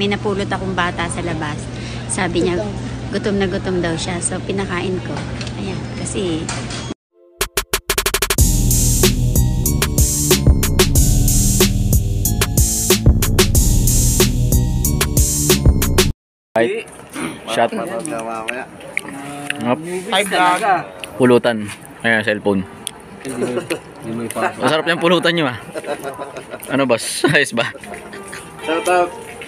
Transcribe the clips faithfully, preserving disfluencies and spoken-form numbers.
may napulot akong bata sa labas. Sabi niya, gutom na gutom daw siya. So, pinakain ko. Ayan, kasi... Right. Shot. Five talaga. Pulutan. Ayan, cellphone. Masarap yung pulutan nyo ah. Ano boss? Ayos ba? Shout out.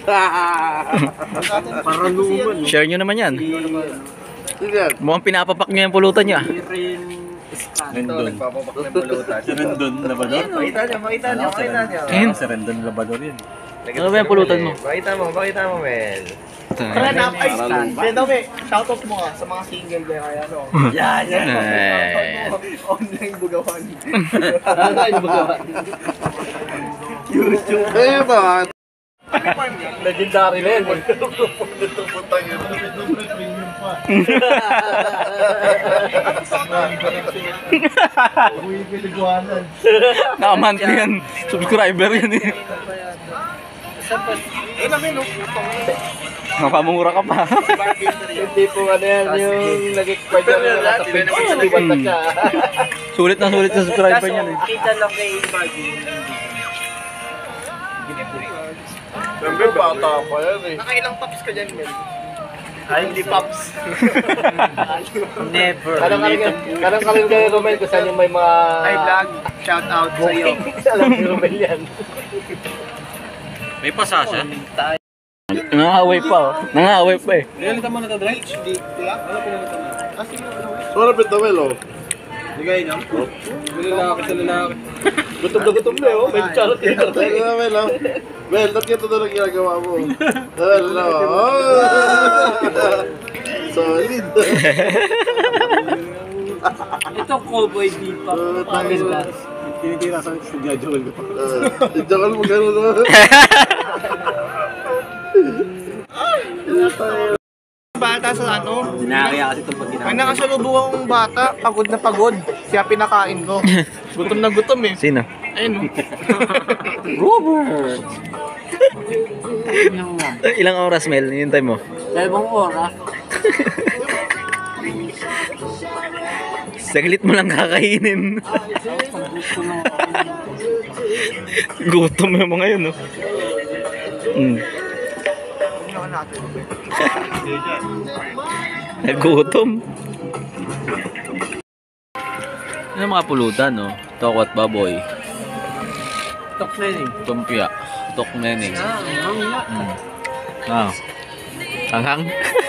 Share nyo naman yan. Mukhang pinapapak nyo yung pulutan nyo ah. Rendon. Nagpapapak ng pulutan. Si Rendon Labrador. Makita nyo, makita nyo, makita nyo. Ayun. Si Rendon Labrador yun. Ano ba yung pulutan mo? Pakita mo, pakita mo, Mel. Tara na, ay, Bedo, me, shoutout mo nga sa mga single na kaya, no? Yan, yan. Online bugawan. Online bugawan. YouTube. Eh ba? Legendary na yan. Putang yun. Premium pa. Uy, pinagawanan. Nakamonthly yan. Subscriber yan eh. Eh, namin, no? Mapamura ka pa. Hindi po ano yan, yung nag-expire na rin sa Facebook. Sulit na sulit sa subscriber niyan eh. Kita lang kay Baggy. Siyempre, bata pa yan eh. Nakailang pops ka dyan, Mel? Ay, hindi pops. Never. Kanang kalin kayo, Romel, kung saan yung may mga... Hi, vlog. Shout out sa iyo. Alam ni Romel yan. May pasasya. Nangaway pa oh. Nangaway pa eh. Nilalitan mo na ito, Dre? Hindi. Ano pinalitan mo? Wala pit na Mel, oh. Hindi kayo niya? Nilalaki sa lalaki. Gutom na gutom na, oh. May charot yun. Teka na, Mel, oh. Mel, ba't ganito na lang ginagawa mo? Mel, no. Solid. Ito, cowboy beef pa. Tinitira sa Joel ko. Joel mo gano'n, no? Bata sa ano? Sinakaya kasi itong pag May nakasalubong akong bata, pagod na pagod. Siya pinakain ko. Gutom na gutom eh. Sino? Ayun oh. Robert! Ilang oras Mel? Hintay mo? Dalawang oras. Saglit mo lang kakainin. Gutom yung mga yun, no? Mm. Nagutom. Ano mga pulutan, no? Toko at baboy. Tok neneng. Tumpia. Tok neneng. Ah, ang nga. Mm. Ah. Hanghang.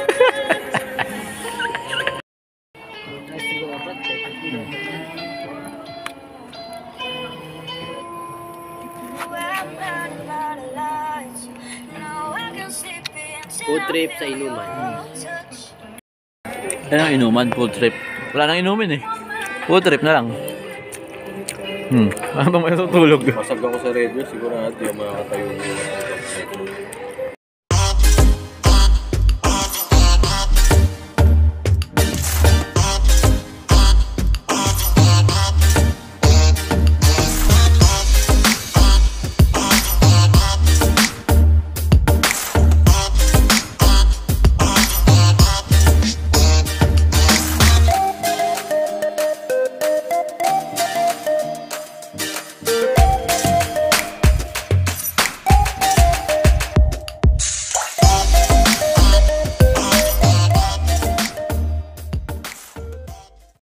Food trip sa Inuman. Yan ang inuman, food trip. Wala nang inumin eh. Food trip na lang. Hmm. Ano ba may tutulog? Masag ako sa radio, siguro natin yung makakatayo.